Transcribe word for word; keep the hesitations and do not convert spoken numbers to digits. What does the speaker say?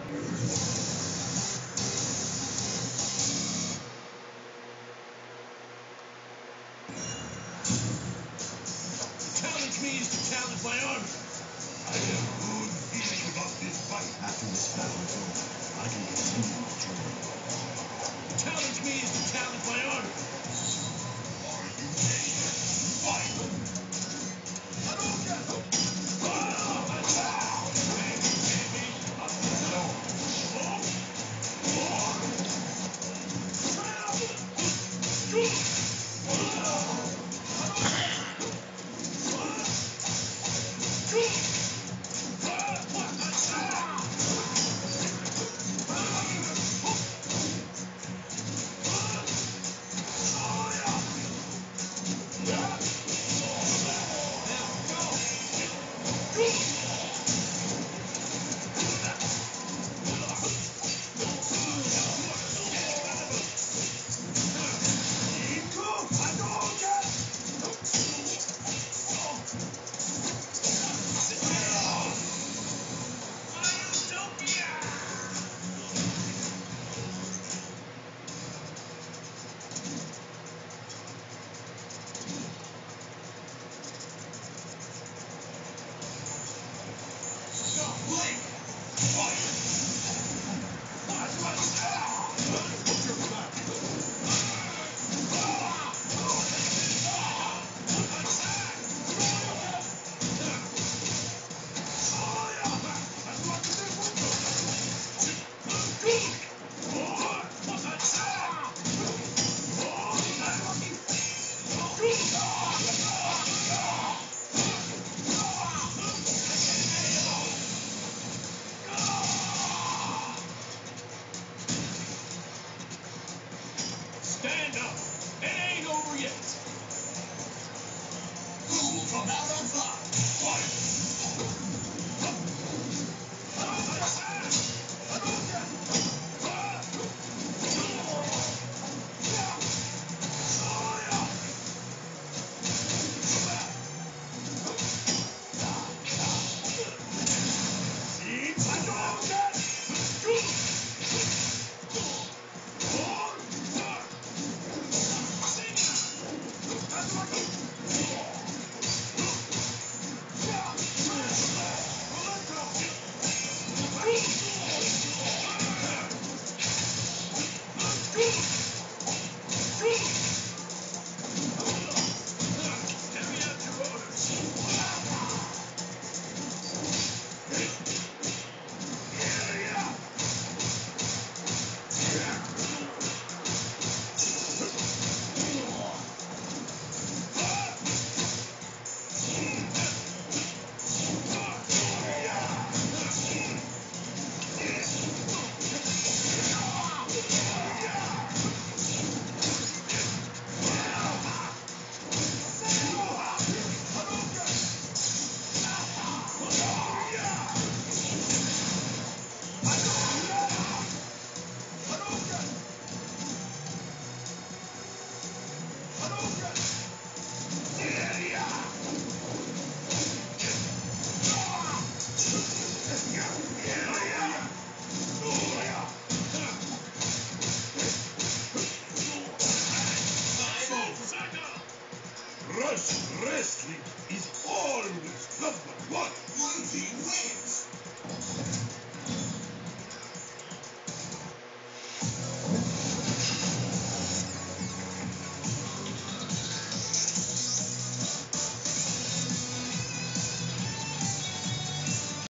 Challenge me is to challenge my army. I have a good feeling about this fight. After this battle is over, I can continue the journey. Challenge me is to challenge my army. Are you ready? Fight! Hadouken! Stand up! It ain't over yet! Who from out of fight?